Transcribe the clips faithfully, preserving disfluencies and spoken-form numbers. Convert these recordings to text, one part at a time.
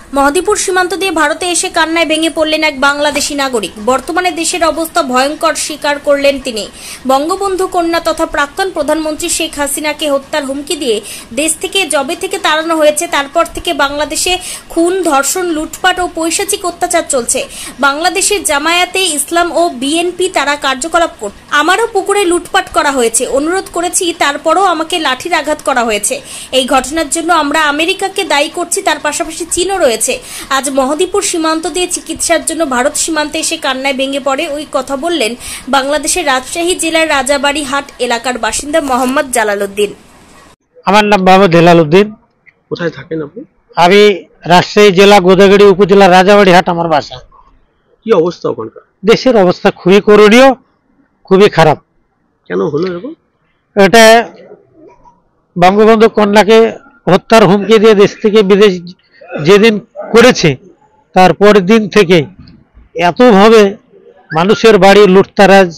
মহদীপুর সীমান্ত দিয়ে ভারতে এসে কান্নায় ভেঙে পড়লেন এক বাংলাদেশি নাগরিক। বর্তমানে দেশের অবস্থা ভয়ঙ্কর স্বীকার করলেন তিনি। বঙ্গবন্ধু কন্যা তথা প্রাক্তন প্রধানমন্ত্রী শেখ হাসিনাকে হত্যার হুমকি দিয়ে দেশ থেকে জবে থেকে তাড়ানো হয়েছে, তারপর থেকে বাংলাদেশে খুন, ধর্ষণ, লুটপাট ও পৈশাচিক অত্যাচার চলছে। বাংলাদেশের জামায়াতে ইসলাম ও বিএনপি তারা কার্যকলাপ করছে। আমারও পুকুরে লুটপাট করা হয়েছে, অনুরোধ করেছি, তারপরও আমাকে লাঠির আঘাত করা হয়েছে। এই ঘটনার জন্য আমরা আমেরিকাকে দায়ী করছি, তার পাশাপাশি চীনও রয়েছে। আজ মহদীপুর সীমান্ত দিয়ে চিকিৎসার জন্য ভারত সীমান্তে এসে কান্নায় ভেঙে পড়ে ওই কথা বললেন বাংলাদেশের রাজশাহী জেলার রাজাবাড়ি হাট এলাকার বাসিন্দা মোহাম্মদ জালালউদ্দিন। আমার নাম মোহাম্মদ জালালউদ্দিন। কোথায় থাকেন আপনি? আমি রাজশাহী জেলা গোদাগাড়ি উপজেলা রাজাবাড়ি হাট আমার বাসা। কি অবস্থা ওখানকার? দেশের অবস্থা খুবই করুণীয়, খুবই খারাপ। কেন হলো এরকম? এটা বঙ্গবন্ধু কন্যাকে হত্যার হুমকি দিয়ে দেশ থেকে বিদেশ যেদিন করেছে, তারপরের দিন থেকে এতভাবে মানুষের বাড়ি লুটতারাজ,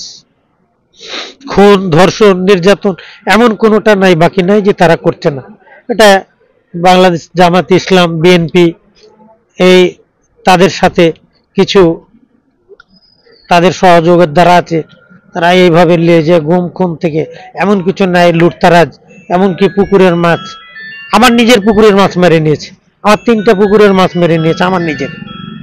খুন, ধর্ষণ, নির্যাতন এমন কোনোটা নাই বাকি নাই যে তারা করছে না। এটা বাংলাদেশ জামাত ইসলাম, বিএনপি এই তাদের সাথে কিছু তাদের সহযোগের দ্বারা আছে, তারা এইভাবে নিয়ে যে গুম খুন থেকে এমন কিছু নাই, লুটতারাজ, এমনকি পুকুরের মাছ, আমার নিজের পুকুরের মাছ মেরে নিয়েছে, আমার তিনটা পুকুরের মাছ মেরে নিয়েছে আমার নিজের।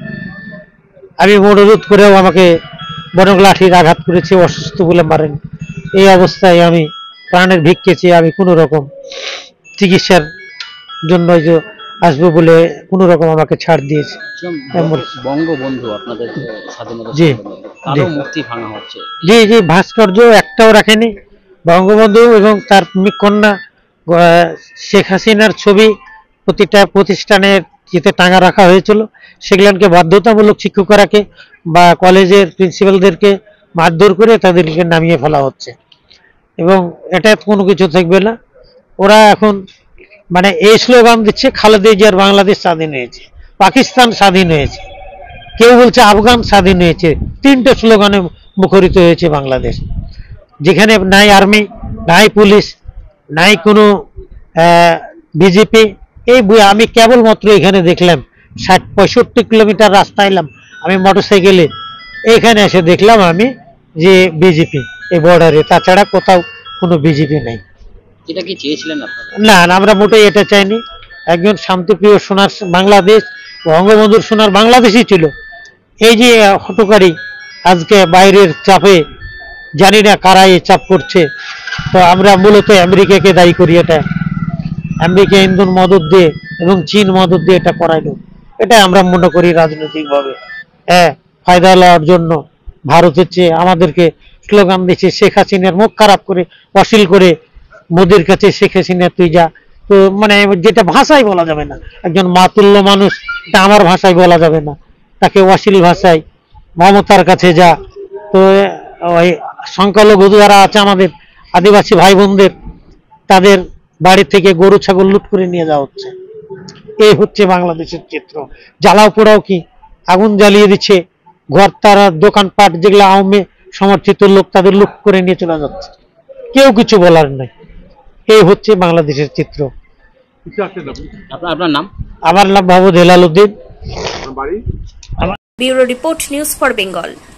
আমি অনুরোধ করেও আমাকে বরং লাঠির আঘাত করেছে, অসুস্থ বলে মারেন। এই অবস্থায় আমি প্রাণের ভিক্ষে চেয়ে আমি কোনো রকম চিকিৎসার জন্য যে আসবো বলে কোনো রকম আমাকে ছাড় দিয়েছে। বঙ্গবন্ধু আপনাদের স্বাধীনতা জি কারো মূর্তি ভাঙা হচ্ছে। জি জি ভাস্কর্য একটাও রাখেনি। বঙ্গবন্ধু এবং তার কন্যা শেখ হাসিনার ছবি প্রতিটা প্রতিষ্ঠানের যেতে টাঙা রাখা হয়েছিল, সেগুলোকে বাধ্যতামূলক শিক্ষকরাকে বা কলেজের প্রিন্সিপালদেরকে মারধর করে তাদেরকে নামিয়ে ফেলা হচ্ছে এবং এটা কোনো কিছু থাকবে না। ওরা এখন মানে এই স্লোগান দিচ্ছে, খালেদা জিয়ার বাংলাদেশ স্বাধীন হয়েছে, পাকিস্তান স্বাধীন হয়েছে, কেউ বলছে আফগান স্বাধীন হয়েছে। তিনটে স্লোগানে মুখরিত হয়েছে বাংলাদেশ, যেখানে নাই আর্মি, নাই পুলিশ, নাই কোনো বিজেপি। এই আমি কেবলমাত্র এখানে দেখলাম ষাট পঁয়ষট্টি কিলোমিটার রাস্তা এলাম আমি মোটরসাইকেলে, এখানে এসে দেখলাম আমি যে বিজেপি এই বর্ডারে, তাছাড়া কোথাও কোনো বিজেপি নাই। এটা কি চেয়েছিলেন আপনারা? না না, আমরা মোটেই এটা চাইনি। একজন শান্তিপ্রিয় সোনার বাংলাদেশ, বঙ্গবন্ধুর সোনার বাংলাদেশই ছিল। এই যে হটকারী আজকে বাইরের চাপে, জানি না কারা এই চাপ করছে, তো আমরা মূলত আমেরিকাকে দায়ী করি। এটা আমেরিকা ইন্ধন মদত দিয়ে এবং চীন মদত দিয়ে এটা করাইল, এটা আমরা মনে করি রাজনৈতিকভাবে হ্যাঁ ফায়দা লওয়ার জন্য ভারতের চেয়ে আমাদেরকে স্লোগান দিচ্ছে, শেখ হাসিনার মুখ খারাপ করে অশ্লীল করে মোদির কাছে শেখ হাসিনা তুই যা, তো মানে যেটা ভাষায় বলা যাবে না, একজন মাতুল্য মানুষ, এটা আমার ভাষায় বলা যাবে না, তাকে অশ্লীল ভাষায় মমতার কাছে যা। তো ওই সংখ্যালঘু যারা আছে আমাদের আদিবাসী ভাই বোনদের, তাদের বাড়ি থেকে গরু ছাগল লুট করে নিয়ে যাওয়া হচ্ছে। এই হচ্ছে বাংলাদেশের চিত্র। জ্বালাও পোড়াও কি, আগুন জ্বালিয়ে দিচ্ছে ঘর, তারা দোকানপাট যেগুলো আওয়ামী সমর্থিত লোক তাদের লুট করে নিয়ে চলে যাচ্ছে, কেউ কিছু বলার নাই। এই হচ্ছে বাংলাদেশের চিত্র। আপনার নাম? আমার নাম Mohammad Jalaluddin. Bureau report, news for Bengal.